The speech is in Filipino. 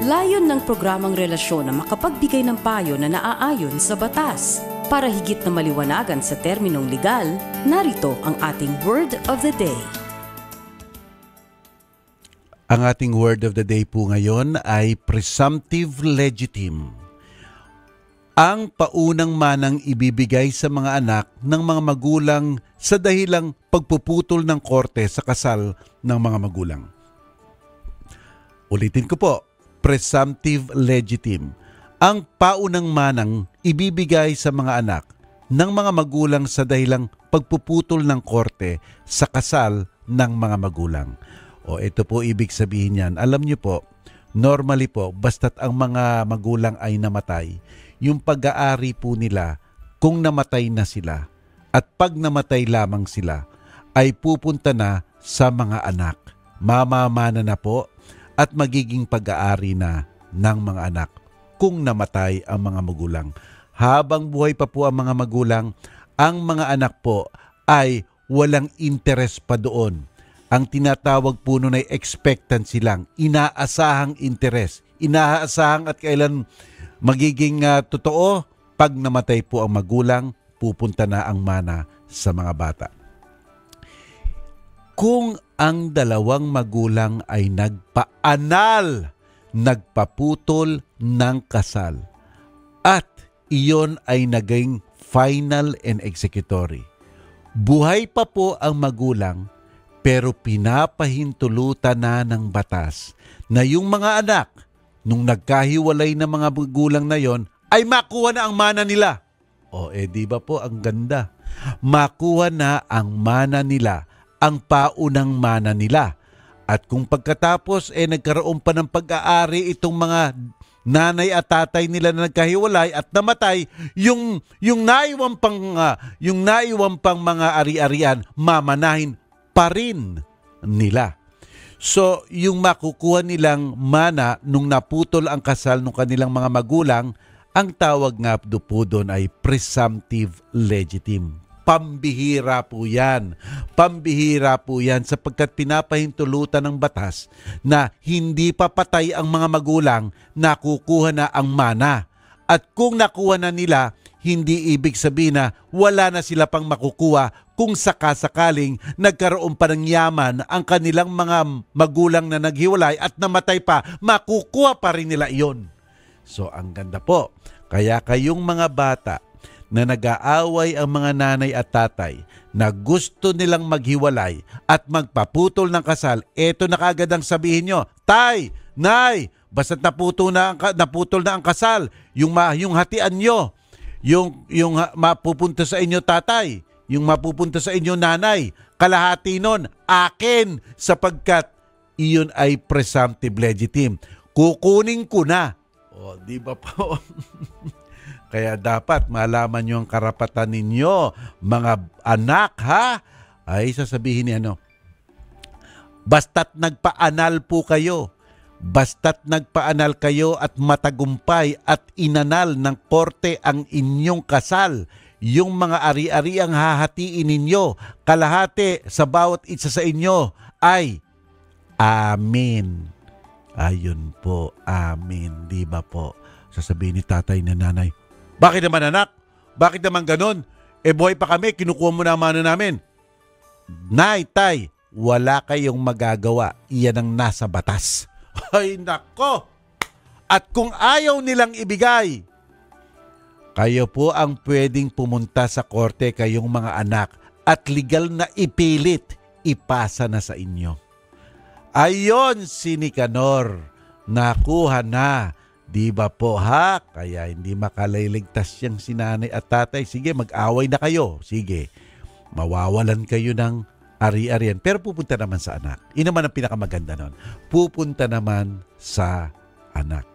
Layon ng programang relasyon na makapagbigay ng payo na naaayon sa batas. Para higit na maliwanagan sa terminong legal, narito ang ating Word of the Day. Ang ating Word of the Day po ngayon ay presumptive legitime. Ang paunang manang ibibigay sa mga anak ng mga magulang sa dahilang pagpuputol ng korte sa kasal ng mga magulang. Ulitin ko po, presumptive legitime. Ang paunang manang ibibigay sa mga anak ng mga magulang sa dahilang pagpuputol ng korte sa kasal ng mga magulang. O ito po ibig sabihin yan. Alam niyo po, normally po, basta't ang mga magulang ay namatay, yung pag-aari po nila kung namatay na sila at pag namatay lamang sila ay pupunta na sa mga anak. Mamamana na po at magiging pag-aari na ng mga anak kung namatay ang mga magulang. Habang buhay pa po ang mga magulang, ang mga anak po ay walang interest pa doon. Ang tinatawag po nun ay expectancy lang, inaasahang interest, inaasahang at kailan magiging totoo. Pag namatay po ang magulang, pupunta na ang mana sa mga bata. Kung ang dalawang magulang ay nagpaanal, nagpaputol ng kasal, at iyon ay naging final and executory, buhay pa po ang magulang, pero pinapahintulutan na ng batas na yung mga anak, nung nagkahiwalay na mga magulang na yon, ay makuha na ang mana nila. O di ba po ang ganda? Makuha na ang mana nila, ang paunang mana nila. At kung pagkatapos nagkaroon pa ng pag-aari itong mga nanay at tatay nila na nagkahiwalay at namatay, yung naiwang pang mga ari-arian, mamanahin pa rin nila. So, yung makukuha nilang mana nung naputol ang kasal ng kanilang mga magulang, ang tawag nga po doon ay presumptive legitime. Pambihira po yan. Pambihira po yan sapagkat pinapahintulutan ng batas na hindi pa patay ang mga magulang, nakukuha na ang mana. At kung nakuha na nila, hindi ibig sabihin na wala na sila pang makukuha kung sakasakaling nagkaroon pa ng yaman ang kanilang mga magulang na naghiwalay at namatay pa, makukuha pa rin nila iyon. So ang ganda po. Kaya kayong mga bata na nag-aaway ang mga nanay at tatay na gusto nilang maghiwalay at magpaputol ng kasal, eto na kaagad ang sabihin nyo, Tay, Nay, basta't naputol na ang kasal, yung hatian nyo, yung mapupunta sa inyo tatay, yung mapupunta sa inyo nanay, kalahati nun, akin, sapagkat iyon ay presumptive legitime. Kukunin ko na. O, di ba po? Kaya dapat malaman nyo ang karapatan ninyo, mga anak, ha? Ay, sasabihin ni basta't nagpaanal po kayo, basta't nagpaanal kayo at matagumpay at inanal ng korte ang inyong kasal, yung mga ari-ari ang hahatiin ninyo, kalahati sa bawat isa sa inyo ay amin. Ayun po, amin. Di ba po? Sasabihin ni tatay na nanay, bakit naman anak? Bakit naman ganon? Buhay pa kami, kinukuha mo na ang mana namin. Nay, tay, wala kayong magagawa. Iyan ang nasa batas. Ay, nako! At kung ayaw nilang ibigay, kayo po ang pwedeng pumunta sa korte, kayong mga anak, at legal na ipilit, ipasa na sa inyo. Ayon si Nicanor, nakuha na. Di ba po ha? Kaya hindi makaliligtas yung sinanay at tatay. Sige, mag-away na kayo. Sige, mawawalan kayo ng ari-arian. Pero pupunta naman sa anak. Yun naman ang pinakamaganda nun. Pupunta naman sa anak.